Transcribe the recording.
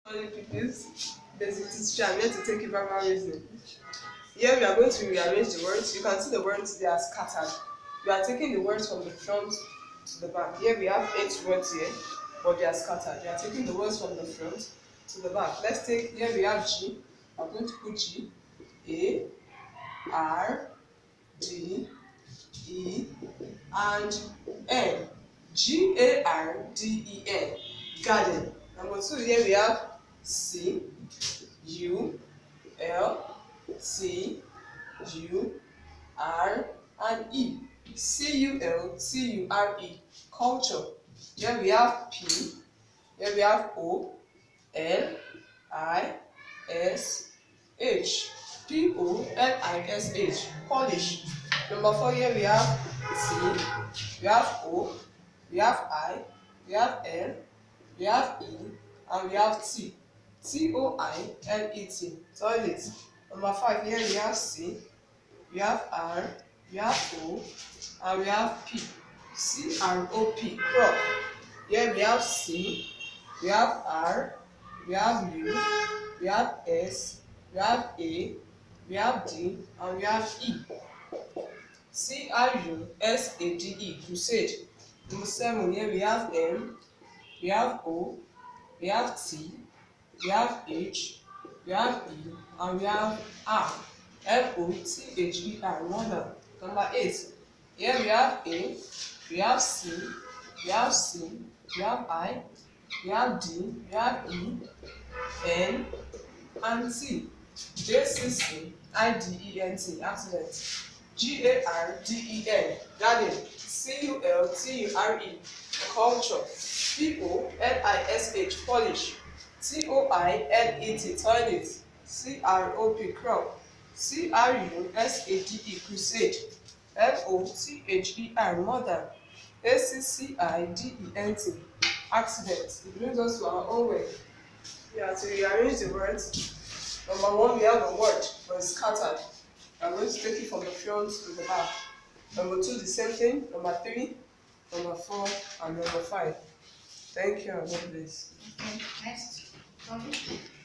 Morning pupils, this is teacher. I'm here to take you verbal reasoning. Here we are going to rearrange the words. You can see the words, they are scattered. We are taking the words from the front to the back. Here we have 8 words here, but they are scattered. We are taking the words from the front to the back. Let's take, here we have G. I'm going to put G, A, R, D, E, and N. G-A-R-D-E-N. Garden. Number 2, here we have C, U, L, T, U, R, and E. C-U-L-T-U-R-E. Culture. Here we have P. Here we have O, L, I, S, H. P-O-L-I-S-H. Polish. Number 4, here we have T. We have O. We have I. We have L. We have E. And we have T. T-O-I-L-E-T. Toilet. Number 5, here we have C. We have R. We have O. And we have P. C-R-O-P. Crop. Here we have C. We have R. We have U. We have S. We have A. We have D. And we have E. C-R-U-S-A-D-E. Crusade. Number 7, here we have M. We have O. We have T. We have H. We have E. And we have R. M-O-T-H-E-R. Mother. Number 8, here we have A. We have C. We have C. We have I. We have D. We have E. N. And T. J-C-C-I-D-E-N-T. Accident. G-A-R-D-E-N. Garden. C-U-L-T-U-R-E. Culture. P-O-L-I-S-H. Polish. T-O-I-L-E-T. Toilet. C-R-O-P. Crop. C-R-U-S-A-D-E. Crusade. M-O-T-H-E-R. Mother. A-C-C-I-D-E-N-T. Accident. It brings us to our own way. Yeah, to rearrange the words. Number 1, we have a word, but it's scattered. I'm going to take it from the front to the back. Number 2, the same thing. Number 3, number 4, and number 5. Thank you, and God bless. Okay, next.